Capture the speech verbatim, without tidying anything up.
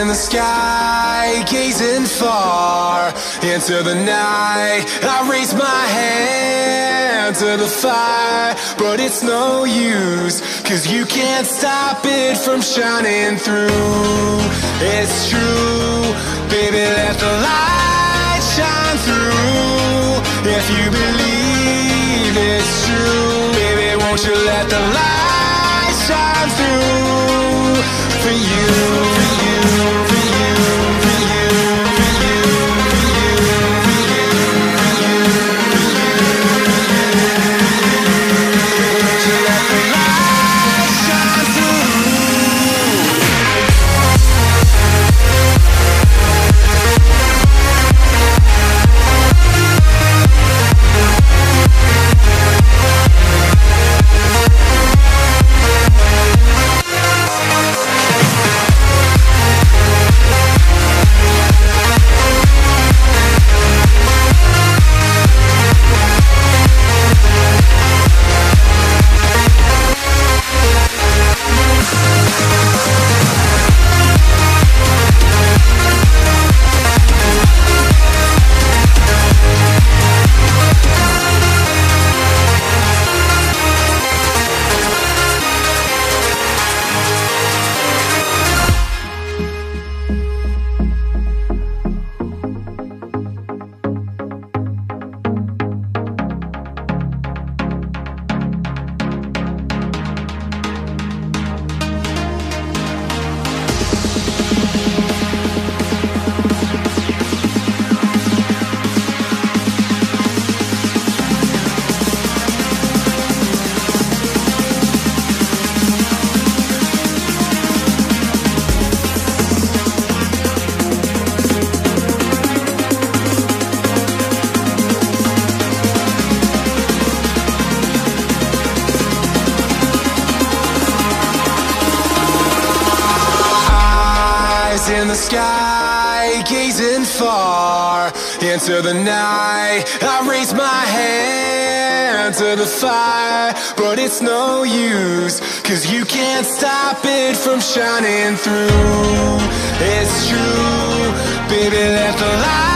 in the sky, gazing far into the night. I raise my hand to the fire, but it's no use, 'cause you can't stop it from shining through. It's true, baby, let the light shine through. If you believe it's true, baby, won't you let the light shine through for you, for you, for you, for you, for you, for you, for you, for you, won't you let the light shine through? In the sky, gazing far into the night. I raise my hand to the fire, but it's no use, 'cause you can't stop it from shining through. It's true, baby, let the light